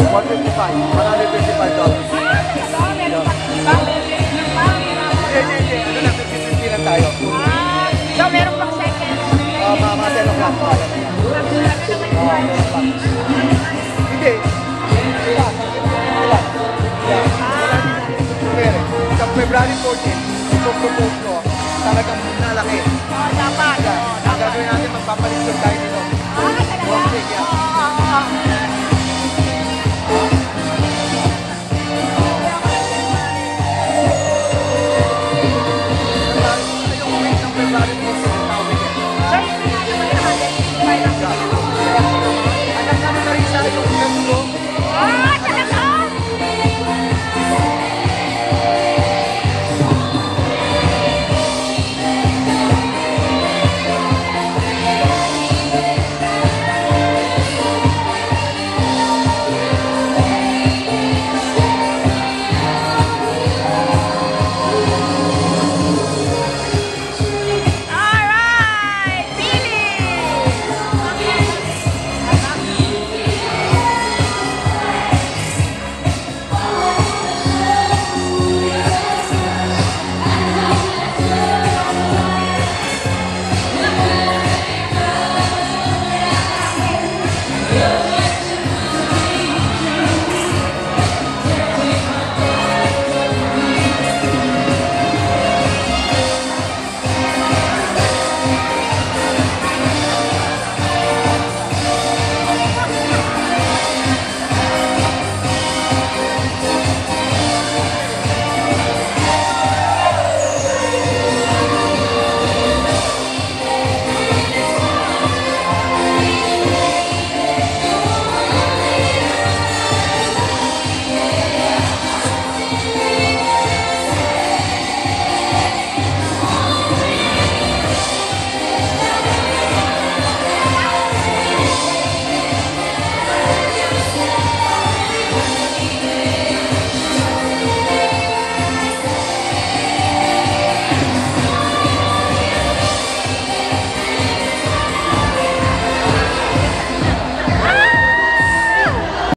$155. Ano lang, 50-50 lang tayo. So, meron pang second. Mga selong lang. Hindi. Sa February 14, ito propose ko, talagang nalaki. Dapat. Ang gagawin natin, magpapalit tayo dito. So, yun na natin.